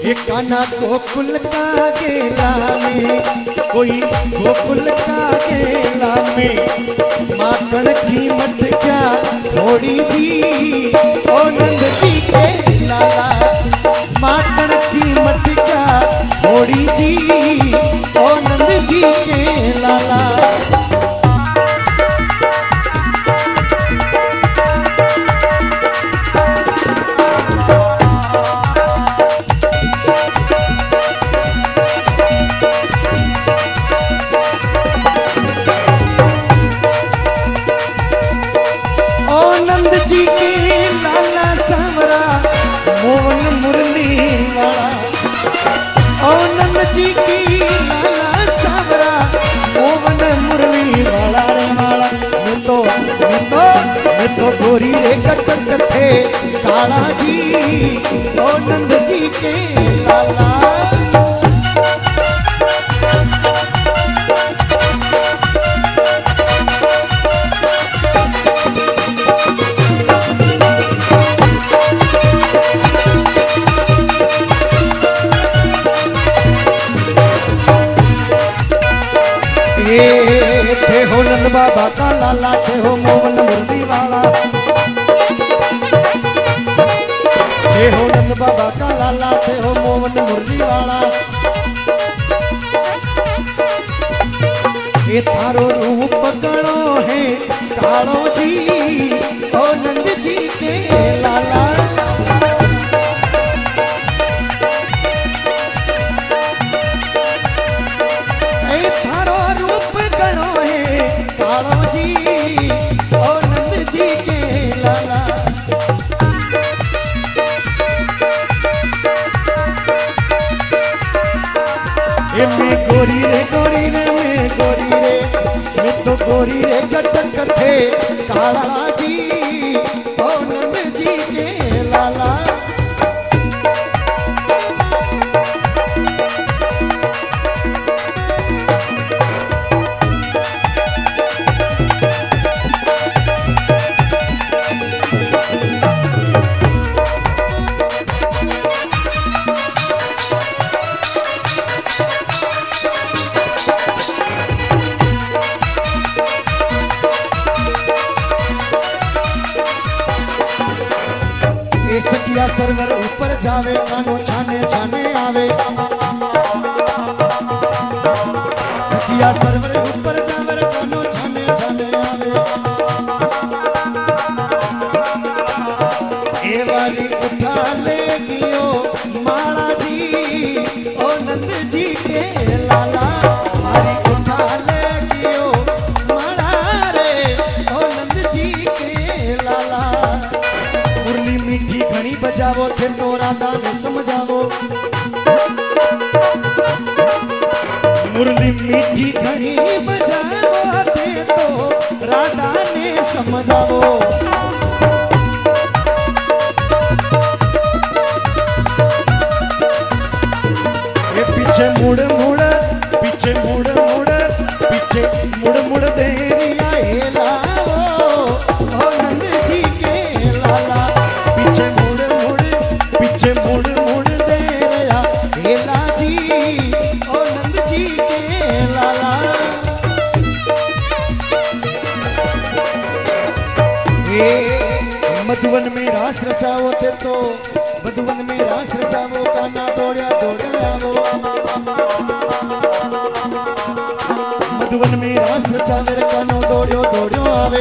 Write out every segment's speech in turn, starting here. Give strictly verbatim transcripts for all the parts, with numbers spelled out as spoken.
ये कान्हा गोकुल का गेला में, कोई गोकुल का गेला में माखन की मटका थोड़ी जी, ओ नंद जी के लाला माखन की मटका थोड़ी जी, ओ नंद जी के लाला। जी के लाला सांवरा मोहन मुरली वाला, ओ नंद जी की लाला सांवरा मोहन मुरली वाला रे वाला। मैं तो मैं तो मैं तो गोरी रे कटक थे काला जी, ओ नंद जी के लाला। थे हो नंद बाबा का लाला, थे हो मोहन मुरली वाला, थे हो नंद बाबा का लाला, थे हो मोहन मुरली वाला। ये थारो रूप गणो है कालो जी, ओ नंद जी के लाला। जी ओ नंद जी के लाला। ए मैं गोरी रे गोरी रे मैं गोरी रे, मैं तो गोरी रे कटक थे काला जी, ओ नंद जी के लाला। सखिया सरवर ऊपर जावे, कानो छाने छाने आवे। सखिया सरवर ऊपर जावे, कानो छाने छाने आवे। ए वाली उठा ले गियो माला जी, ओ नंद जी के लाला। वाली उठा ले गियो माला रे, ओ नंद जी के लाला। मुरली मीठी घनी बजावो थे तो राधा ने समझावो, मुरली मीठी घनी बजावो थे तो राधा ने समझावो। ये पीछे मुड़ मुड़ पीछे मुड़ मुड़ पीछे मुड़ मुड़ देरिया हेला, ओ नंद जी के लाला। पीछे मुड़ मुड़ पीछे मुड़ मुड़ दे रहा हेला जी, ओ नंद जी के लाला। ए मधुवन में रास रचावो थे तो, मधुवन में रास रचावो, कान्हा दौड़या दौड़या आवो। मधुवन में रास रचावे, कान्हो दौड़यो दौड़यो आवे।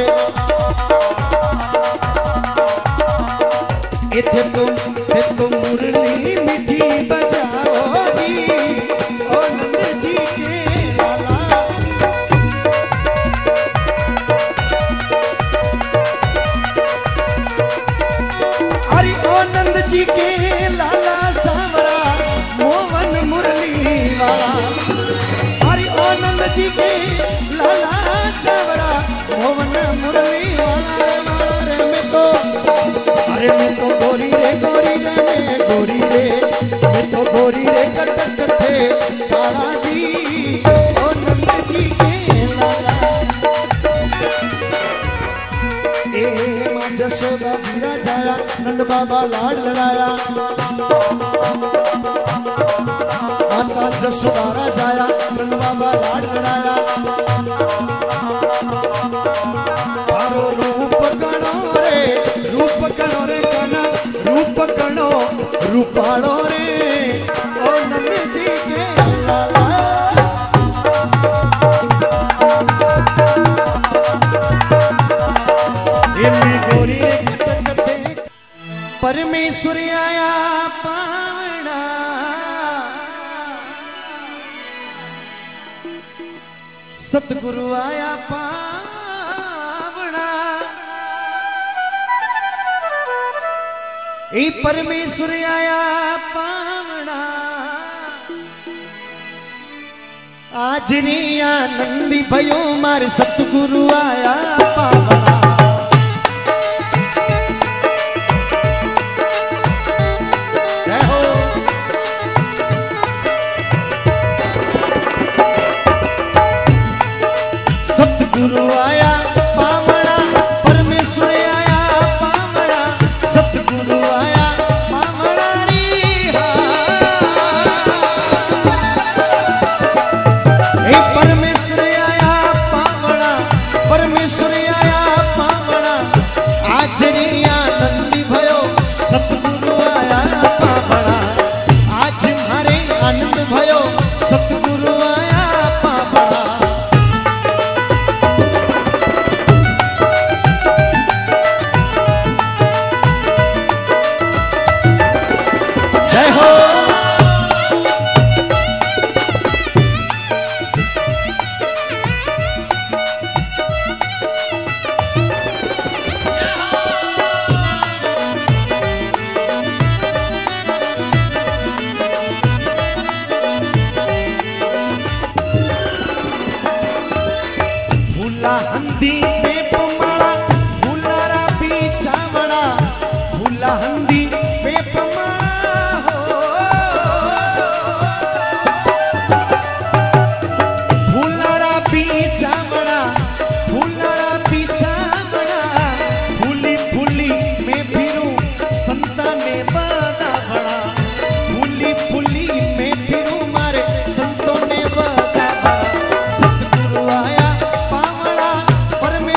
थे तुम थे तुम मुरली मीठी बजाओ जी, ओ नंद जी के लाला। अरे ओ नंद जी के लाला सांवरा मोहन मुरली वाला। अरे ओ नंद जी के लाला सांवरा मोहन मुरली वाला रे। मैं तो अरे मैं तो गोरी रे गोरी रे मैं गोरी रे, मैं तो गोरी रे कटक थे काला जी, ओ नंद जी के लाला। ए मां जसोदा वीरा जाया, नंद बाबा लाड लड़ाया। जसोदारा जाया नंद बाबा लाड लड़ाया तारो रूप गणो रे रूप गणो रे काना रूप गणो रूपाड़ो रे ओ नंद जी के लाला गोरी परमेश्वर आया पावना सतगुरु आया पावना ए परमेश्वर आया पावना आज नी आनंदी भयो मारे सतगुरु आया पावना गुरु आया पावना परमेश्वर आया पावना सतगुरु आया पावना रे हे परमेश्वर आया पावना परमेश्वर आया पावना आज रे आनंदी भयो सतगुरु आया पावना आज मारे आनंद भयो सतगुरु आया पावना हंदी पे पमाड़ा फूलारा बीचावड़ा फूला हंदी पे पमाड़ा हो फूलारा बीचावड़ा फूलारा बीचावड़ा फूली फूली में फिरूं संता ने बना बड़ा फूली फूली में फिरूं मारे संतों ने बना बड़ा सतगुरु आया परमेश्वर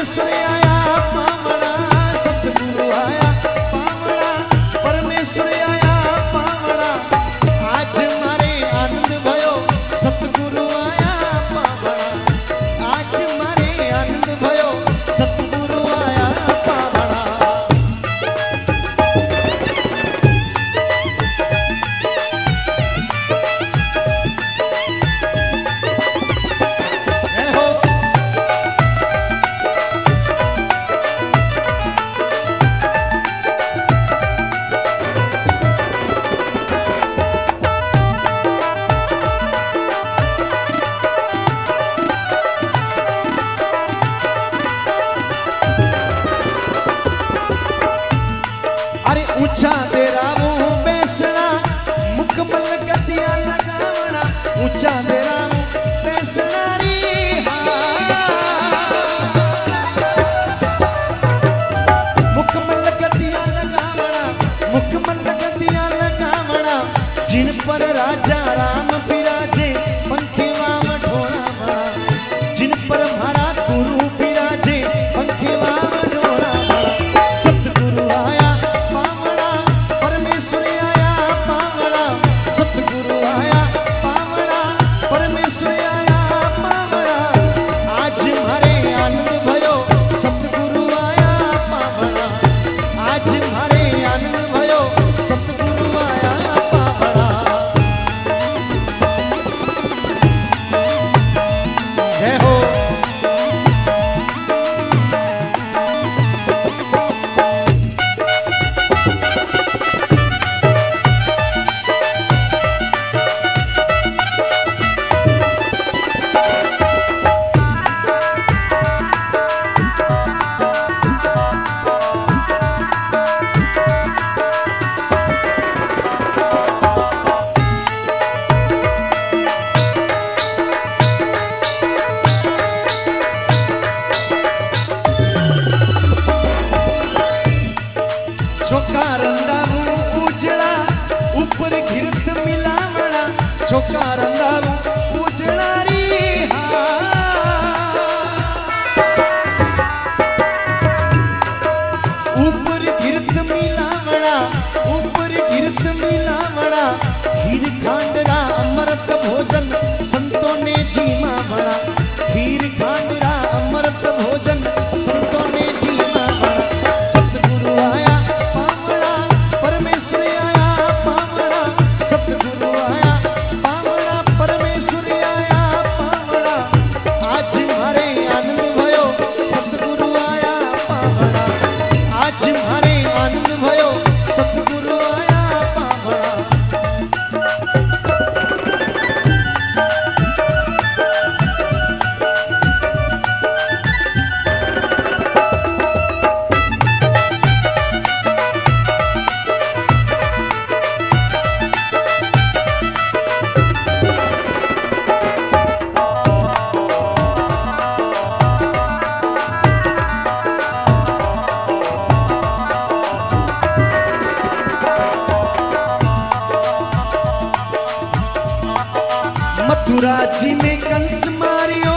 जी में कंस मारियो,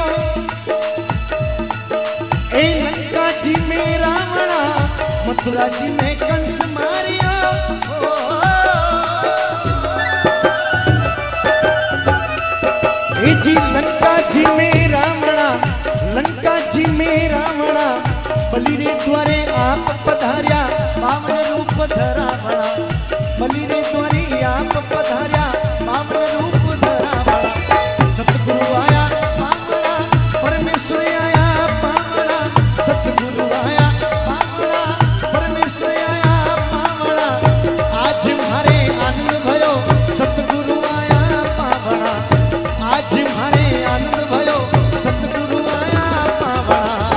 ए लंका जी में रावणा, मथुरा जी में कंस मारियो। ए जी लंका जी में रावणा, लंका जी में रावणा, बलि रे द्वारे आप पधार्या, बामन रूप धरावणा, बलि रे द्वारे आप पधार्या, बामन रूप धरावणा। सतगुरु आया बामना, परमेश्वर आया बामना, सतगुरु आया बामना, परमेश्वर आया बामना। आज मारे आनंद भयो, सतगुरु आया बामना, आज मारे आनंद भयो, सतगुरु आया बामना।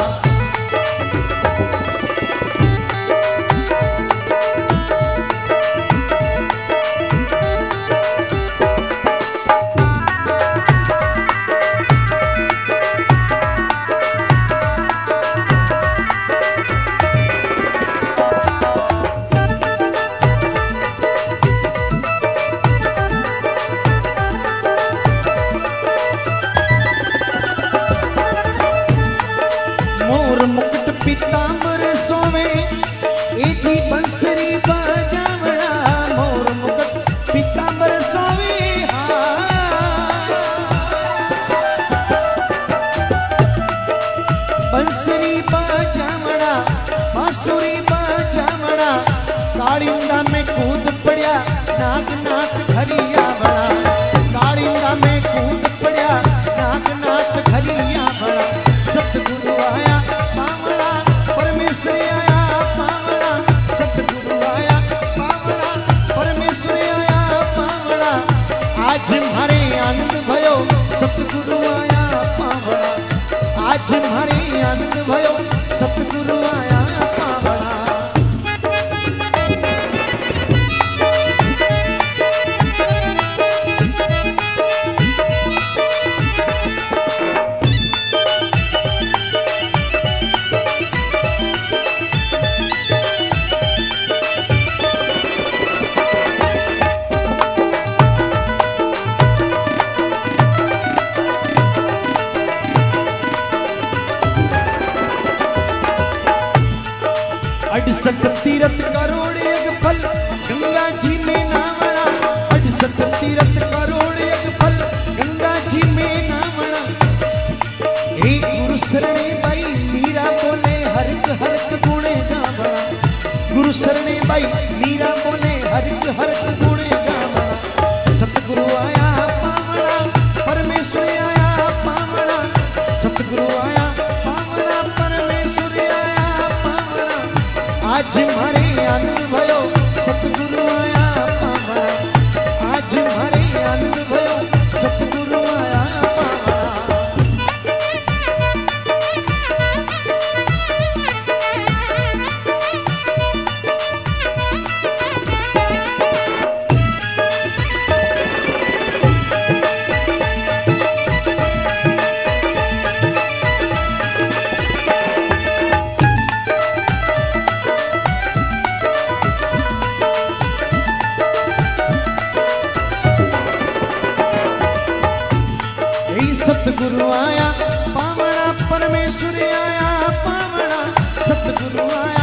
मुकुट पीतांबर सोवे, ए जी बंसरी बजावना, मोर मुकुट पीतांबर सोवे। बंसरी बजावना, बांसुरी बजावना, कालिंदा में कूद पड़या, नाग नाथ घरिया बड़ा, कालिंदा में कूद पड़या, नाग नाथ घरिया बड़ा। सतगुरु आया बामना, परमेश्वर आया बामना, सतगुरु आया बामना, परमेश्वर आया बामना। आज मारे आनंद भयो, सतगुरु आया बामना, आज मारे आनंद भयो, सतगुरु आया बामना। अड़सठ तीरथ करोड़ एक फल, गंगा जी में नावना, अड़सठ तीरथ करोड़ एक फल, गंगा जी में नावना। एक गुरु शरणे बाई मीरा बोले, हरक हरक गुणे गावना, गुरु शरणे बाई मीरा बोले, हरक हरक गुणे गावना। सतगुरु आया बामना, परमेश्वर आया बामना, सतगुरु आया बामना, परमेश्वर आया बामना। आज मारे आनंद भयो, सतगुरु आया बामना, आज मारे आनंद भयो, सतगुरु आया बामना। सतगुरु आया बामना, परमेश्वर आया बामना, सतगुरु आया